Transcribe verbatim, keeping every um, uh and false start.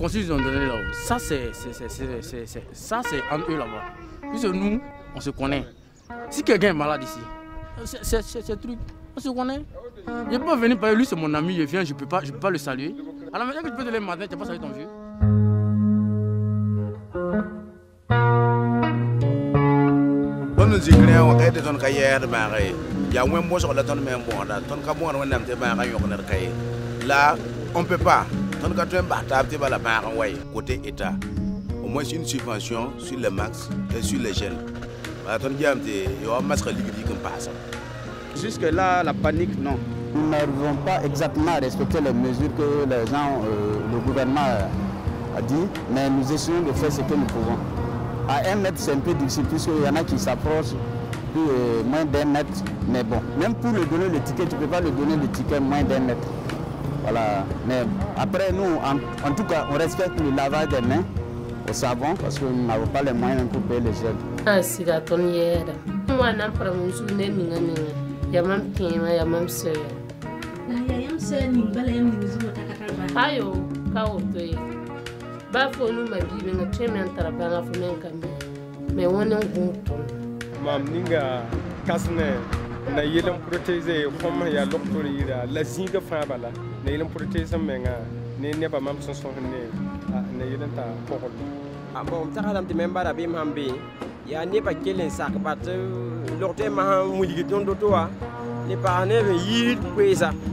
consignes qu'ils ont données là, ça c'est ça c'est en eux là-bas. Puisque nous, on se connaît. Si quelqu'un est malade ici, c'est ce truc, on se connaît. Je ne peux pas venir parler, lui c'est mon ami, je viens, je ne peux, peux pas le saluer. Alors maintenant que tu peux te lever le matin, tu n'as pas salué ton vieux. Nous disons on est dans le cahier de Marie. Il y a un mot sur la tonne même bon, la tonne cabon on aime te Marie on est cahier. Là, on peut pas. Tonne cabon batable te la Marie ouais côté État. Au moins une subvention sur le max et sur les jeunes. La tonne gamme te il y a un masque liquide comme passe. Jusque là la panique non. Nous n'arrivons pas exactement à respecter les mesures que les gens, euh, le gouvernement a dit, mais nous essayons de faire ce que nous pouvons. À un mètre, c'est un peu difficile, puisqu'il y en a qui s'approchent euh, moins d'un mètre. Mais bon, même pour le donner le ticket, tu ne peux pas le donner le ticket moins d'un mètre. Voilà. Mais après, nous, en, en tout cas, on respecte le lavage des mains au savon, parce que nous n'avons pas les moyens pour payer les gels. Ah, c'est la tonne hier. Moi, je n'ai pas de souvenir. Il y a même qui il y a même sœur. Il y a même sœur, il y a même sœur. Ayo, kaotoye. Bafo nous ma vie mais très bien travailler à faire un mais on est un bon mam ninga kasne na yelam protéger comme ya docteur ira la zinga fa bala na yelam protéger menga ne ne ba mam son son ne na yelam ta kokol ah bon taxalam ti même bara bi mam bi ya ne ba kelen sak bat docteur ma mu ligi don do to wa ne pa ne yi ko isa